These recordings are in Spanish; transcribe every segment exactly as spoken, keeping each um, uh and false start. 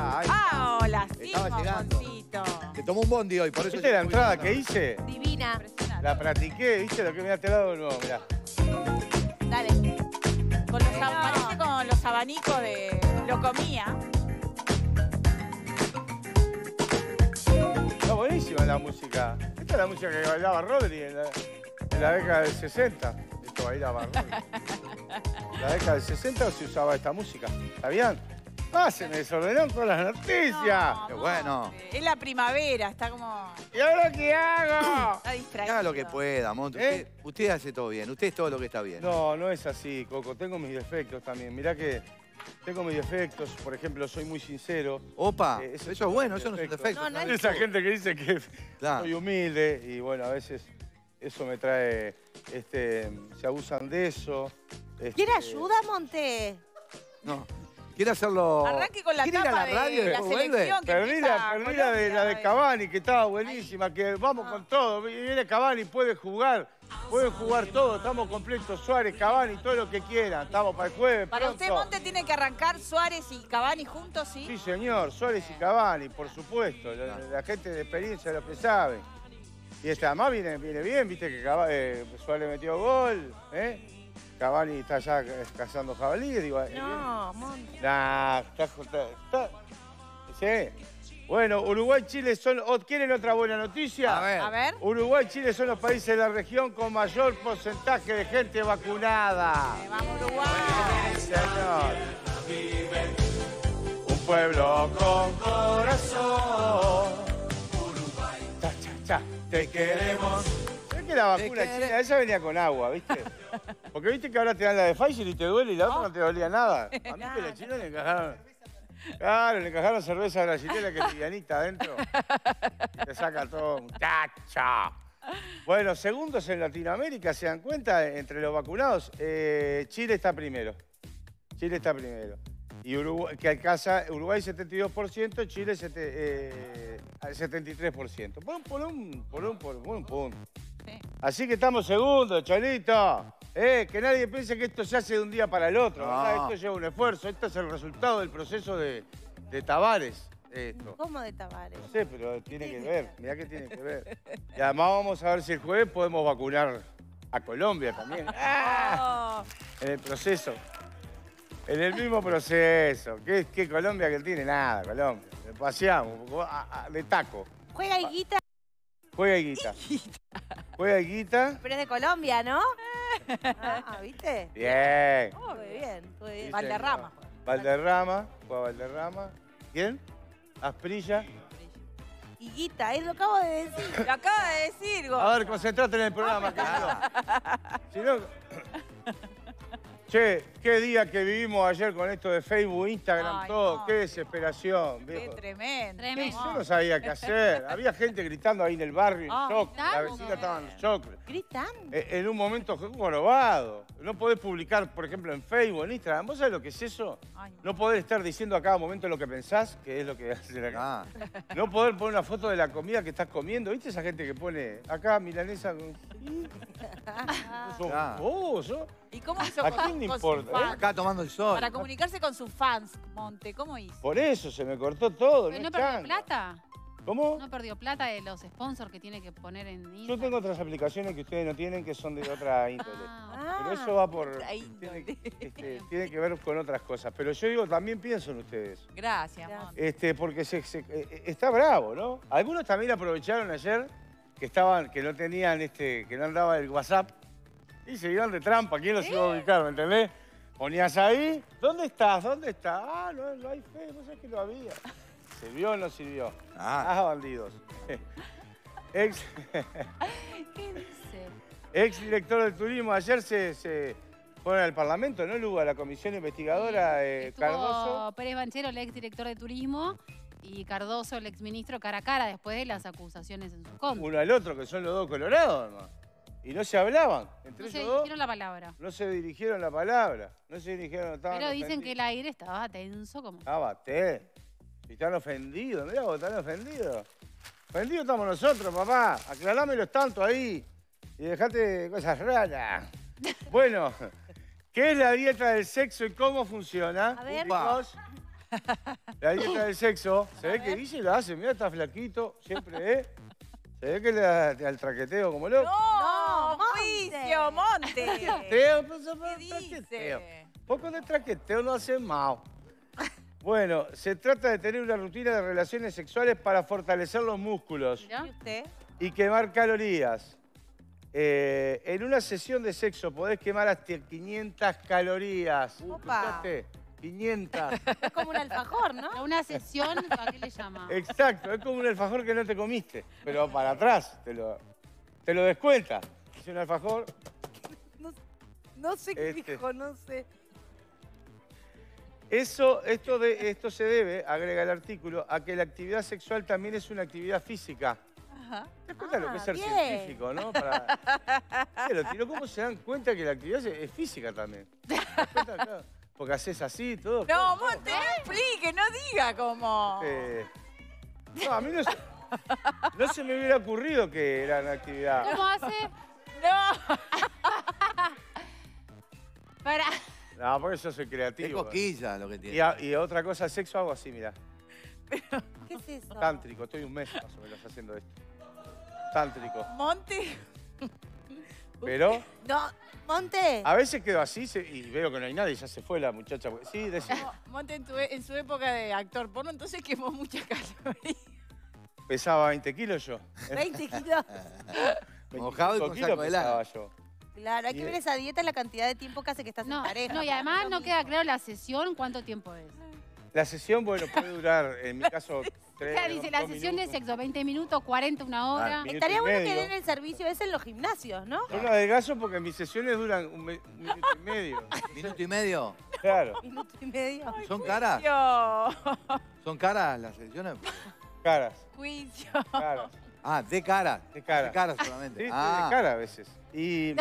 Mirá, ahí. Ah, hola, sí, Estaba llegando. Moncito. Te tomó un bondi hoy, por eso... ¿Viste la entrada que hice? Divina. Impresionante. La practiqué, ¿viste lo que me ha lado de nuevo? Mirá. Dale. Con los, ab- parece con los abanicos de Locomía. Está buenísima la música. Esta es la música que bailaba Rodri en la, en la década del sesenta. Esto bailaba Rodri. En la década del sesenta se usaba esta música. ¿Sabían? Ah, se me desordenaron todas las noticias. No, Qué bueno. Monte. Es la primavera, está como... ¿Y ahora qué hago? Está distraído. Haga lo que pueda, Monte. ¿Eh? Usted, usted hace todo bien. Usted es todo lo que está bien. No, no es así, Coco. Tengo mis defectos también. Mirá que tengo mis defectos. Por ejemplo, soy muy sincero. Opa, Eh, ese eso es bueno, eso no es un defecto. defecto. No, no está es- bien. Esa gente que dice que Claro. soy humilde y bueno, a veces eso me trae, este, se abusan de eso. este, ¿Quiere ayuda, Monte? No. ¿Quiere hacerlo? Arranque con la ¿Quiere ir a tapa la radio y de la después vuelve? selección que Perdí empieza la, perdí la de, la de Colombia. Cavani, que estaba buenísima, que vamos con todo. Viene Cavani, puede jugar, pueden jugar todo, estamos completos. Suárez, Cavani, todo lo que quieran. Estamos para el jueves. Para pronto. usted, Monte, tiene que arrancar Suárez y Cavani juntos, ¿sí? Sí, señor, Suárez y Cavani, por supuesto. La, la gente de experiencia lo que sabe. Y este, además viene, viene bien, viste que Cava- eh, Suárez metió gol, ¿eh? Cavani está ya eh, cazando jabalíes, digo. eh, No, Monte. Nah, está, está, está- Sí. Bueno, Uruguay y Chile son... o- ¿Quieren otra buena noticia? A ver. A ver. Uruguay y Chile son los países de la región con mayor porcentaje de gente vacunada. Eh, Vamos, Uruguay. Señor. Un pueblo con corazón. Cha, cha, cha. Te queremos. ¿Sabes que la vacuna queremos. china, esa venía con agua, viste? Porque viste que ahora te dan la de Pfizer y te duele y la otra no te dolía nada. A mí que la china le encajaron. Claro, le encajaron cerveza brasilera que es livianita adentro. Y te saca todo, muchacho. Bueno, segundos en Latinoamérica, ¿se dan cuenta? Entre los vacunados, eh, Chile está primero. Chile está primero. Y Uruguay, que alcanza Uruguay setenta y dos por ciento, Chile sete- eh, setenta y tres por ciento. Por un, por un, por un, por un punto. Sí. Así que estamos segundos, Cholito. Eh, que nadie piense que esto se hace de un día para el otro. No. ¿Verdad? Esto lleva un esfuerzo. Esto es el resultado del proceso de, de Tavares. Esto. ¿Cómo de Tavares? No sé, pero tiene que ver. Mirá que tiene que ver. Y además vamos a ver si el jueves podemos vacunar a Colombia también. ¡Ah! Oh, En el proceso. En el mismo proceso. ¿Qué, qué Colombia que tiene? Nada, Colombia. Le paseamos a- a- de taco. Juega Higuita, Juega Higuita. Juega Higuita. pero es de Colombia, ¿no? Ah, ¿viste? Bien. Muy bien, muy bien. Valderrama. Valderrama. Juega Valderrama. ¿Quién? Asprilla. Higuita, él lo acabo de decir. Lo acaba de decir, Go. A ver, concentrate en el programa, querido. Si no... Che, qué día que vivimos ayer con esto de Facebook, Instagram, Ay, todo. no. Qué desesperación, Qué viejo. tremendo. ¿Qué? Yo no sabía qué hacer. Había gente gritando ahí en el barrio, en Ah, shock. La gritando. vecina estaba en shock. Gritando. Eh, En un momento jorobado. No podés publicar, por ejemplo, en Facebook, en Instagram. ¿Vos sabés lo que es eso? Ay, no. No poder estar diciendo a cada momento lo que pensás, que es lo que hacen acá. Ah, No poder poner una foto de la comida que estás comiendo. ¿Viste esa gente que pone acá milanesa con... Sos Claro. vos, sos- ¿Y cómo hizo ¿A con, quién le con sus importa, eh? fans? acá tomando el sol. Para comunicarse con sus fans, Monte, ¿cómo hizo? Por eso se me cortó todo. Pero no no es perdió changa. plata. ¿Cómo? No perdió plata de los sponsors que tiene que poner en Instagram. Yo tengo otras aplicaciones que ustedes no tienen que son de otra índole. Ah, Pero eso va por... otra Tiene, índole. este, tiene que ver con otras cosas. Pero yo digo, también pienso en ustedes. Gracias, Gracias. Monte. Este, porque se, se- eh, está bravo, ¿no? Algunos también aprovecharon ayer que estaban, que no tenían, este, que no andaba el WhatsApp y se iban de trampa. ¿Quién los iba a ubicar, me entendés? Ponías ahí, ¿dónde estás? ¿Dónde estás? Ah, no, no hay fe, no sé que lo había. ¿Sirvió o no sirvió? Ah. Ah, bandidos. Ex, ¿qué dice? ex director del turismo, ayer se, se fueron al Parlamento, ¿no, Luga? La comisión investigadora eh, Estuvo Cardoso. Pérez Banchero, el ex director de turismo, y Cardoso, el ex ministro, cara a cara después de las acusaciones en su contra. Uno al otro, que son los dos colorados, hermano. Y no se hablaban. Entre No se ellos dos, dijeron la palabra. no se dirigieron la palabra. No se dirigieron, estaban Pero dicen ofendidos. que el aire estaba tenso como... Estaba té. Y están ofendidos, mirá vos, están ofendidos. Ofendidos estamos nosotros, papá. Aclarámelos tanto ahí. Y dejate cosas raras. Bueno, ¿qué es la dieta del sexo y cómo funciona? A ver. Chicos, La dieta del sexo, se ve que Guille la hace, mira, está flaquito, siempre, ¿eh? Se ve que le da al traqueteo como loco. No, No, Monte. juicio, Monte. Traqueteo, pues, ¿Qué traqueteo. dice? Poco de traqueteo no hace mal. Bueno, se trata de tener una rutina de relaciones sexuales para fortalecer los músculos Mirá. ¿Y usted? y quemar calorías. Eh, en una sesión de sexo podés quemar hasta quinientas calorías. Opa. ¿Escuchaste? quinientas. Es como un alfajor, ¿no? A una sesión, ¿a qué le llama? Exacto, es como un alfajor que no te comiste, pero para atrás te lo, te lo descuenta. Es un alfajor. No, no sé qué Este. dijo, no sé. Eso, esto, de, esto se debe, agrega el artículo, a que la actividad sexual también es una actividad física. Ajá. ¿Te das cuenta lo que es Ah, ser bien. científico, no? Para... Pero, tío, ¿cómo se dan cuenta que la actividad es, es física también? ¿Te das cuenta? Claro, porque haces así, todo. No, claro. Monte, no explique, no diga cómo. Eh, no, a mí no se, no se me hubiera ocurrido que era una actividad. ¿Cómo hace? No. Para. No, porque yo soy Es creativo. cosquilla lo que Y, tiene. a- y otra cosa, el sexo hago así, mira. ¿Qué es eso? Tántrico, estoy un mes más o menos haciendo esto. Tántrico. Monte. Pero No, Monte. a veces quedo así se- y veo que no hay nadie, ya se fue la muchacha. Sí, decime. No, Monte en, tu e- en su época de actor porno, entonces quemó muchas calorías. Pesaba veinte kilos yo. veinte kilos. Mojado y con veinticinco saco de kilos lana. pesaba yo. Claro, hay que Y- ver esa dieta y la cantidad de tiempo que hace que estás No, en pareja. no, y además no queda claro la sesión, ¿cuánto tiempo es? La sesión, bueno, puede durar, en mi caso, O tres sea, dice, la dos sesión de minutos. sexo, veinte minutos, cuarenta, una hora. minuto Estaría y bueno que medio. den el servicio ese en los gimnasios, ¿no? Yo no adelgazo porque mis sesiones duran un, me- un minuto y medio. ¿Minuto y medio? Claro, Minuto y medio. ¿Son caras? Juicio. ¿Son caras las sesiones? caras, Juicio. caras. Ah, de cara. De cara. De cara solamente. Sí, sí, ah. de cara a veces. Y...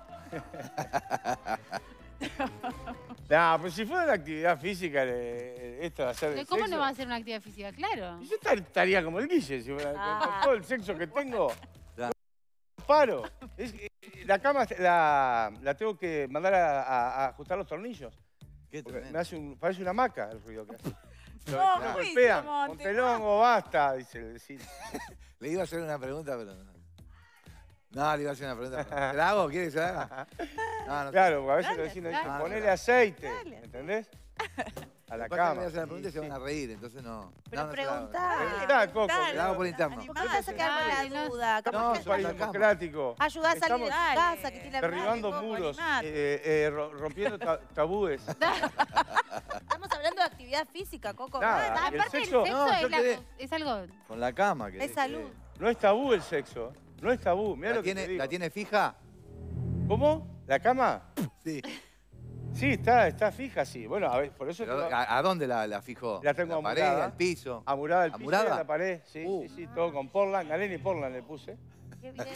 No, pues si fuera una actividad física, le- esto de hacer de ¿Cómo sexo, no va a ser una actividad física? Claro. yo estar- estaría como el Guille, si fuera- con- con Ah. todo el sexo que tengo. Ya. Paro. Es que, eh, la cama la, la tengo que mandar a, a- a ajustar los tornillos. Qué Porque tremendo. me hace un, parece una hamaca el ruido que hace. Lo, No, lo juicio, golpean. Monte, Montelongo, basta, dice el vecino. Le iba a hacer una pregunta, pero no. No, le iba a hacer una pregunta. pero- ¿Se la hago? ¿Quiere que se la haga? No, no. Claro, porque a veces Dale, los vecinos dale. dicen, Ah, ponele claro. aceite, Dale. ¿entendés? A la Lo que pasa es que cama. Le voy a hacer la pregunta y Sí, se van a sí. reír, entonces no. Pero no, no se la hago. preguntá. Preguntá, Coco. Dale. Se la hago por interno. ¿Cómo te vas a quedar con Dale, la no. duda? Estamos ¿Cómo en que un país la cama. democrático. ayudá a salir de tu Estamos casa, que tiene la derribando Coco, muros, animate. eh, eh, ro- rompiendo ta- tabúes. Estamos hablando de actividad física, Coco. Nada, Ah, y el Aparte del sexo- sexo No, es, yo la- quedé- es algo... Con la cama. Que Es salud. No es tabú el sexo. No es tabú. Mirá ¿La lo que te tiene, digo. ¿La tiene fija? ¿Cómo? ¿La cama? Sí. Sí, está, está fija, sí. Bueno, a ver, por eso Pero, te lo- ¿A, a dónde la, la fijó? La tengo ¿A la pared, amurada. al piso? amurada el piso y ¿Amurada? a la pared. Sí, Uh. sí, sí, todo con Portland. Galeni Portland le puse. qué bien.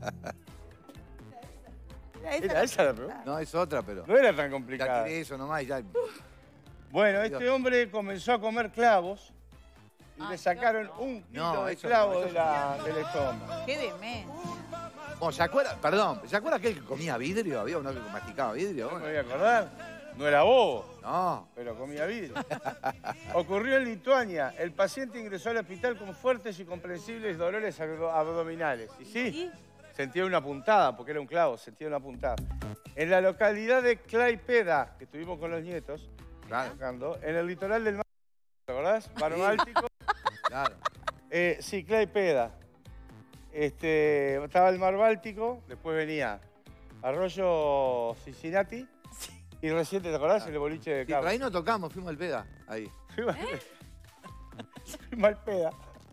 Era esa la pregunta. No, es otra, pero. No era tan Ya complicada. tiré eso nomás y ya. Bueno, este hombre comenzó a comer clavos y Ay, le sacaron no. un kilo No, de eso clavos no, de eso la- del estómago. Qué demente. Oh, ¿se acuerda? Perdón, ¿se acuerda aquel que comía vidrio? ¿Había uno que masticaba vidrio? No me voy a acordar. No era bobo, No. pero comía vidrio. Ocurrió en Lituania. El paciente ingresó al hospital con fuertes y comprensibles dolores abdo- abdominales. Y sí, sentía una puntada, porque era un clavo, sentía una puntada. En la localidad de Klaipeda, que estuvimos con los nietos, Claro, tocando, en el litoral del mar, ¿te acordás? Mar Báltico. claro. Eh, sí, Klaipeda. Este, estaba el mar Báltico, después venía Arroyo Cincinnati y reciente, ¿te acordás? El boliche de Sí, pero Cabo. ahí no tocamos, fuimos al peda. Ahí. Fui mal, fui mal peda.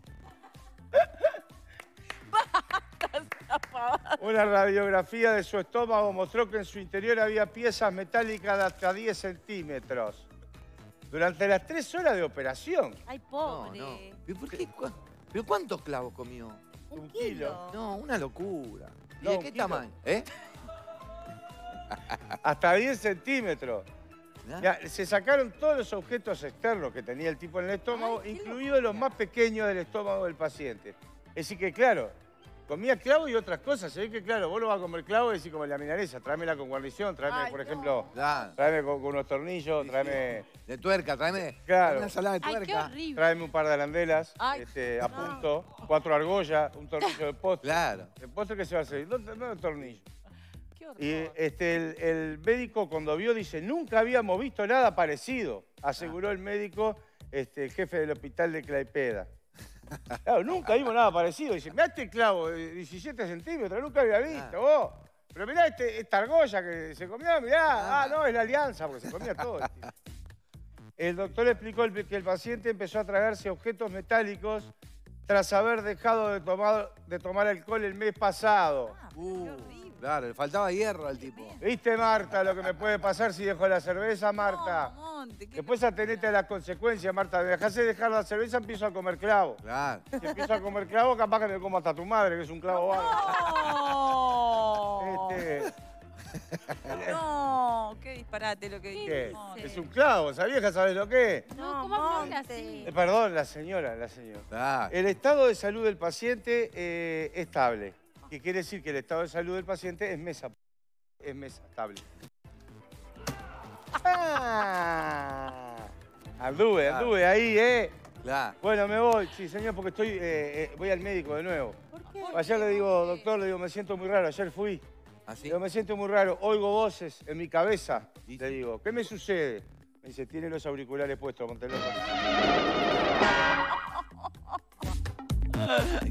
Una radiografía de su estómago mostró que en su interior había piezas metálicas de hasta diez centímetros. Durante las tres horas de operación. Ay, No, pobre. no. ¿Pero, por qué? ¿Cu- ¿Pero cuántos clavos comió? Un Un kilo. kilo. No, una locura. ¿Y No, de un qué kilo. tamaño? ¿Eh? Hasta diez centímetros. ¿Ah? Ya, se sacaron todos los objetos externos que tenía el tipo en el estómago, Ay, qué incluidos los más pequeños del estómago del paciente. Es decir que, claro, comía clavo y otras cosas. Se ve que, claro, vos lo vas a comer clavo y decís como la milanesa. Tráemela con guarnición, tráeme, Ay, por no. ejemplo, Claro. tráeme con, con unos tornillos, Sí, tráeme, De tuerca, tráeme Claro. una ensalada de Ay, qué tuerca. horrible. tráeme un par de arandelas Ay, este, a punto, cuatro argollas, un tornillo de postre. Claro. ¿El postre qué se va a hacer? No, no tornillo. qué horror. Y este, el, el médico cuando vio dice, nunca habíamos visto nada parecido, aseguró el médico, este, el jefe del hospital de Claipeda. Claro, nunca vimos nada parecido. Dice, mirá este clavo de diecisiete centímetros, nunca había visto, vos. Pero mirá este, esta argolla que se comió, mirá. Ah, no, es la alianza, porque se comía todo. Tío. El doctor explicó el- que el paciente empezó a tragarse objetos metálicos tras haber dejado de tomar, de tomar alcohol el mes pasado. Ah, Uh, qué horrible. claro, le faltaba hierro al tipo. ¿Viste, Marta, lo que me puede pasar si dejo la cerveza, Marta? No, Monte, qué Después atenete a las consecuencias, Marta. Me dejás de dejar la cerveza, empiezo a comer clavo. Claro. Si empiezo a comer clavo, capaz que me como hasta tu madre, que es un clavo bárbaro. No. Este, No, qué disparate lo que ¿qué? dice. Monte. Es un clavo, esa vieja, ¿sabes lo que es? No, ¿cómo habla así? Eh, perdón, la señora, la señora. Claro. El estado de salud del paciente eh, estable. ¿Qué quiere decir? Que el estado de salud del paciente es mesa, es mesa estable. Ah, anduve, Claro. anduve ahí, ¿eh? Claro. Bueno, me voy, sí, señor, porque estoy, eh, eh, voy al médico de nuevo. ¿Por qué? Ayer le digo, doctor, le digo, me siento muy raro, ayer fui. ¿Así? Digo, me siento muy raro, oigo voces en mi cabeza. ¿Y? Le digo, ¿qué me sucede? Me dice, tiene los auriculares puestos, Montelón.